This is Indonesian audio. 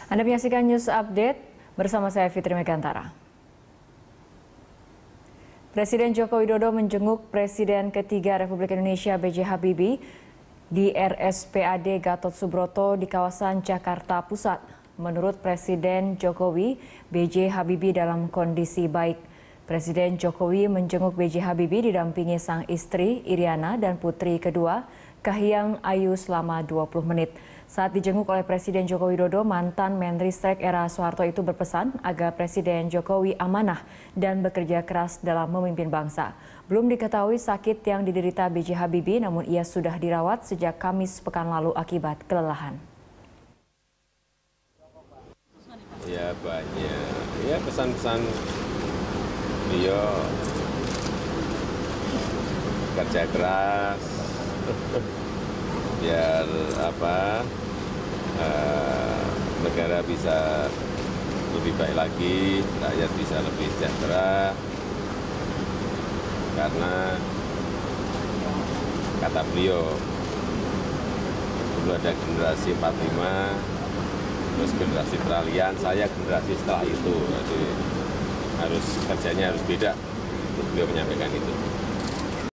Anda menyaksikan News Update bersama saya Fitri Megantara. Presiden Joko Widodo menjenguk Presiden ketiga Republik Indonesia B.J. Habibie di RSPAD Gatot Subroto di kawasan Jakarta Pusat. Menurut Presiden Jokowi, B.J. Habibie dalam kondisi baik. Presiden Jokowi menjenguk B.J. Habibie didampingi sang istri Iriana dan putri kedua Kahiyang Ayu selama 20 menit. Saat dijenguk oleh Presiden Joko Widodo, mantan Menristek era Soeharto itu berpesan agar Presiden Jokowi amanah dan bekerja keras dalam memimpin bangsa. Belum diketahui sakit yang diderita B.J. Habibie, namun ia sudah dirawat sejak Kamis pekan lalu akibat kelelahan. Ya banyak, ya pesan-pesan beliau kerja keras biar negara bisa lebih baik lagi, rakyat bisa lebih sejahtera, karena kata beliau dulu ada generasi 45, terus generasi peralihan, saya generasi setelah itu, jadi kerjanya harus beda. Beliau menyampaikan itu.